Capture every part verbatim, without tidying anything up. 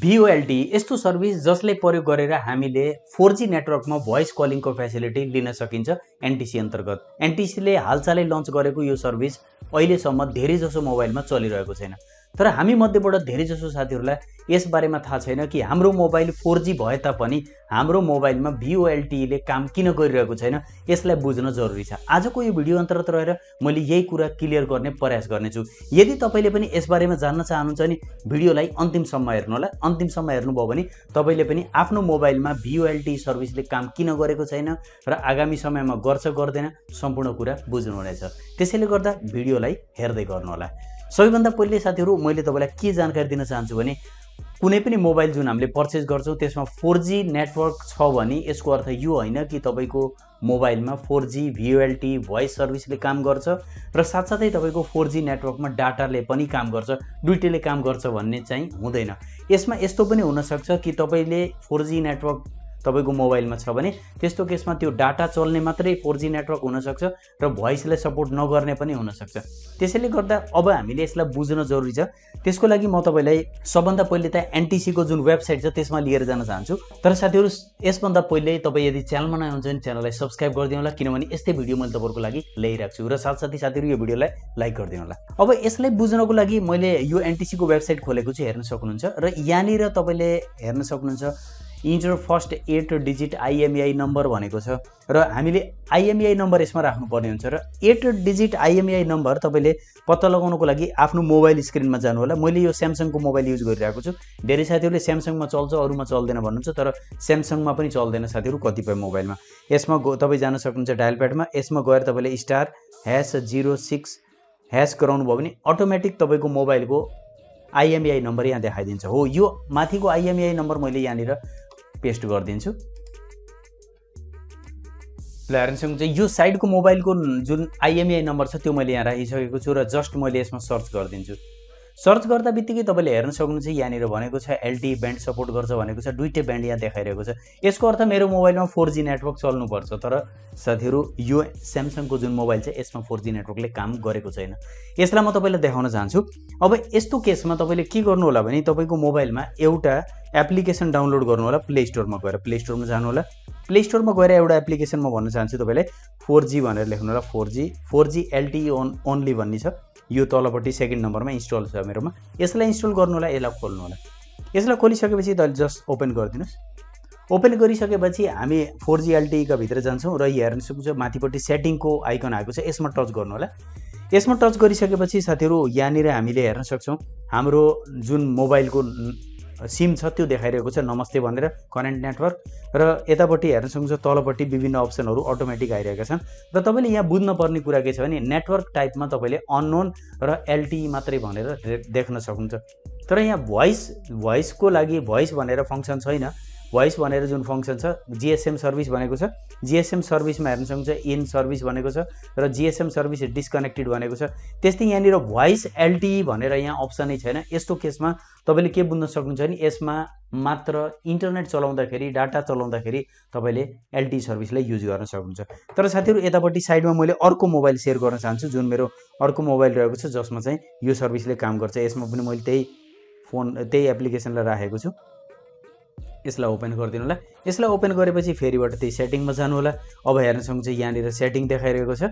V O L T E यस्तो service जसले प्रयोग गरेर हामीले फोर जी नेटवर्कमा भोइस कलिङको फ्यासिलिटी लिन सकिन्छ N T C अन्तर्गत। N T C ले हालसालै लन्च गरेको यो सर्भिस अहिलेसम्म धेरै जसो मोबाइलमा चलिरहेको छैन। तर हामी मध्येबाट धेरै जसो साथीहरुलाई यस बारेमा थाहा छैन कि हाम्रो मोबाइल फोर जी भए तापनि हाम्रो मोबाइलमा V O L T E ले काम किन गरिरहेको छैन, यसलाई बुझ्न जरुरी छ। आजको यो भिडियो अन्तर्गत रहेर मैले यही कुरा क्लियर गर्ने प्रयास गर्नेछु। यदि तपाईले पनि यस बारेमा जान्न चाहनुहुन्छ नि भिडियोलाई अन्तिमसम्म हेर्नु होला। अन्तिमसम्म हेर्नुभयो भने तपाईले पनि आफ्नो मोबाइलमा V O L T E सर्भिसले काम किन गरेको छैन र आगामी समयमा गर्छ गर्दैन सम्पूर्ण कुरा बुझ्नुहुनेछ। त्यसैले गर्दा भिडियोलाई हेर्दै गर्नु होला। सबैभन्दा पहिले साथीहरु मैले तपाईलाई के जानकारी दिन चाहन्छु भने कुनै पनि मोबाइल जुन हामीले पर्चेज गर्छौं त्यसमा फोर जी नेटवर्क छ भने यसको अर्थ यो हैन कि तपाईको मोबाइलमा four G V O L T E voice सर्भिसले काम गर्छ र साथसाथै तपाईको फोर जी नेटवर्कमा डाटाले पनि काम गर्छ, दुईटैले काम गर्छ भन्ने चाहिँ हुँदैन। यसमा यस्तो पनि हुन सक्छ कि तपाईले फोर जी नेटवर्क तपाईको मोबाइलमा छ भने त्यस्तो केसमा त्यो डाटा चल्ने मात्रै फोर जी नेटवर्क हुन सक्छ र भोइसले सपोर्ट नगर्ने पनि हुन सक्छ। त्यसैले गर्दा अब हामीले यसलाई बुझ्न जरुरी छ। त्यसको लागि म तपाईलाई सबभन्दा पहिले त N T C को जुन वेबसाइट छ त्यसमा लिएर जान चाहन्छु। तर साथीहरु यसभन्दा पहिले तपाई यदि च्यानलमा नयाँ हुनुहुन्छ भने च्यानललाई सब्स्क्राइब गरिदिनु होला, किनभने यस्तै भिडियो मैले तपाईहरुको लागि ल्याइराख्छु र साथसाथै साथीहरु यो भिडियोलाई लाइक गरिदिनु होला। अब यसलाई बुझ्नको लागि मैले यो N T C को वेबसाइट खोलेको छु, हेर्न सक्नुहुन्छ र यहाँनिर तपाईले हेर्न सक्नुहुन्छ enter first eight digit I M E I number भनेको छ र हामीले I M E I number यसमा राख्नु पर्ने हुन्छ र eight digit I M E I number तपाईले पत्ता लगाउनको लागि आफ्नो मोबाइल स्क्रिनमा जानु होला। मैले यो स्यामसङ को मोबाइल युज गरिरहेको छु। धेरै साथीहरुले स्यामसङमा चल्छ, अरुमा चल्दैन भन्नुहुन्छ, तर स्यामसङमा पनि चल्दैन साथीहरु कतिपय मोबाइलमा। यसमा तपाई जान सक्नुहुन्छ डायल प्याडमा, यसमा गएर तपाईले star hash zero six hash गराउनु भयो भने अटोमेटिक तपाईको मोबाइलको I M E I number यहाँ देखाइदिन्छ। हो यो माथिको I M E I number मैले यहाँनिर पेस्ट गरिदिन्छु। ल हेर्न सक्नुहुन्छ यो साइडको मोबाइलको जुन I M E I number छ त्यो मैले यहाँ राखिसकेको छु र जस्ट मैले यसमा सर्च गरिदिन्छु। सर्च गर्दा बित्तिकै तपाईले हेर्न सक्नुहुन्छ यहाँनिर भनेको छ L T E band support गर्छ भनेको छ, दुईटै ब्यान्ड यहाँ देखाइरहेको छ। यसको अर्थ मेरो मोबाइलमा फोर जी नेटवर्क चल्नु पर्छ, तर साथीहरु यो स्यामसङ को जुन मोबाइल छ यसमा फोर जी नेटवर्कले काम गरेको छैन। यसलाई म तपाईलाई देखाउन चाहन्छु। अब यस्तो केसमा तपाईले के गर्नु होला भने तपाईको मोबाइलमा एउटा एप्लिकेसन डाउनलोड गर्नु होला। प्ले स्टोरमा गएर प्ले स्टोरमा जानु होला। प्ले स्टोरमा गएर एउटा एप्लिकेसन म भन्न चाहन्छु तपाईलाई फोर जी भनेर लेख्नु होला। Four G four G L T E on only भन्ने छ, यो तलपट्टि सेकेन्ड नम्बरमा इन्स्टल छ मेरोमा। यसलाई इन्स्टल गर्नु होला, यसलाई खोल्नु होला। यसलाई खोलिसकेपछि तपाईले जस्ट ओपन गरिदिनुस्। ओपन गरिसकेपछि हामी four G L T E का भित्र जान्छौं र यहाँ हेर्न सक्नुहुन्छ माथिपट्टि सेटिङको आइकन आएको छ, यसमा टच गर्नु होला। यसमा टच गरिसकेपछि साथीहरु यहाँनिर हामीले हेर्न सक्छौं हाम्रो जुन मोबाइलको सिम छ त्यो देखाइरहेको छ नमस्ते भनेर, करेन्ट नेटवर्क, र यतापट्टि हेर्न सक्नुहुन्छ तलपट्टि विभिन्न अप्सनहरु अटोमेटिक आइरहेका छन्। र तपाईले यहाँ बुझ्न पर्ने कुरा के छ भने नेटवर्क टाइपमा तपाईले अननोन र L T E मात्रै भनेर देख्न सक्नुहुन्छ। तर यहाँ भोइस भोइसको लागि भोइस भनेर फंक्सन छैन। भोइस भनेर जुन फंक्सन छ G S M सर्भिस भनेको छ। G S M सर्भिसमा हेर्न सक्नुहुन्छ इन सर्भिस भनेको छ र G S M service disconnected भनेको छ। त्यस्तै यहाँनिर भोइस L T E भनेर यहाँ अप्सनै छैन। यस्तो केसमा तपाईले के बुझ्न सक्नुहुन्छ भने यसमा मात्र इन्टरनेट चलाउँदाखेरि डाटा चलाउँदाखेरि तपाईले L T E सर्भिसलाई युज गर्न सक्नुहुन्छ। तर साथीहरु यतापट्टि साइडमा मैले अर्को मोबाइल शेयर गर्न चाहन्छु जुन मेरो अर्को मोबाइल रहेको छ जसमा चाहिँ यो सर्भिसले काम गर्छ। यसमा पनि मैले त्यही फोन त्यही एप्लिकेसनलाई राखेको छु। यसलाई ओपन गरिदिनु होला। यसलाई ओपन गरेपछि फेरिबाट त्यही सेटिङमा जानु होला। अब हेर्न सक्नुहुन्छ यहाँनिर सेटिङ देखाइरहेको छ।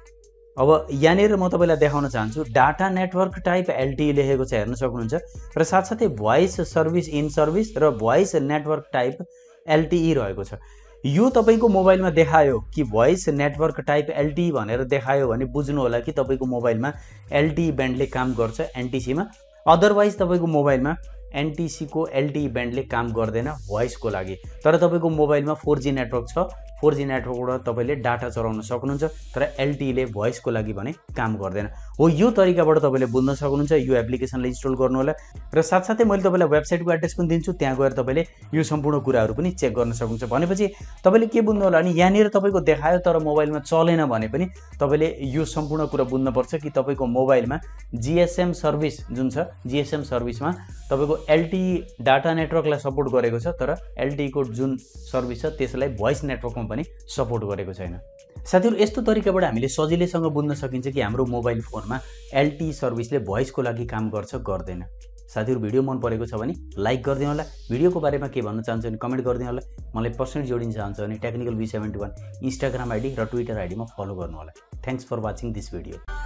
अब यहाँनिर म तपाईलाई देखाउन चाहन्छु data network type L T E लेखेको छ, हेर्न सक्नुहुन्छ, र साथसाथै भोइस सर्भिस इन सर्भिस र voice network type L T E रहेको छ। यो तपाईको मोबाइलमा देखायो कि voice network type L T E भनेर देखायो भने बुझ्नु होला कि तपाईको मोबाइलमा L T E ब्यान्डले काम गर्छ N T C मा। अदरवाइज तपाईको मोबाइलमा N T C को L T E ब्यान्डले काम गर्दैन भोइसको लागि। तर तपाईको मोबाइलमा फोर जी नेटवर्क छ, फोर जी नेटवर्कबाट तपाईले डाटा चलाउन सक्नुहुन्छ, तर L T E ले भोइसको लागि भने काम गर्दैन। हो यो तरिकाबाट तपाईले बुझ्न सक्नुहुन्छ। यो एप्लिकेसनलाई इन्स्टल गर्नु होला र साथसाथै मैले तपाईलाई वेबसाइटको एड्रेस पनि दिन्छु, त्यहाँ गएर तपाईले यो सम्पूर्ण कुराहरु पनि चेक गर्न सक्नुहुन्छ। भनेपछि तपाईले के बुझ्नु होला भने यहाँनिर तपाईको देखायो तर मोबाइलमा चलेन भने पनि तपाईले यो सम्पूर्ण कुरा बुझ्न पर्छ कि तपाईको मोबाइलमा G S M सर्भिस जुन छ G S M सर्भिसमा तपाईको L T E डाटा नेटवर्कलाई सपोर्ट गरेको छ, तर L T E को जुन सर्भिस छ त्यसलाई भोइस नेटवर्कमा पनि सपोर्ट गरेको छैन। साथीहरु यस्तो तरिकाबाट हामीले सजिलैसँग बुझ्न सकिन्छ कि हाम्रो मोबाइल फोनमा L T E सर्भिसले भोइसको लागि काम गर्छ गर्दैन। साथीहरु भिडियो मन परेको छ भने लाइक गरिदिनु होला। भिडियोको बारेमा के भन्न चाहन्छ भने कमेन्ट गरिदिनु होला। मलाई पर्सनली जोडिन चाहन्छ भने technical V seventy one Instagram ID र ट्विटर आइडीमा फलो गर्नु होला। Thanks for watching this video.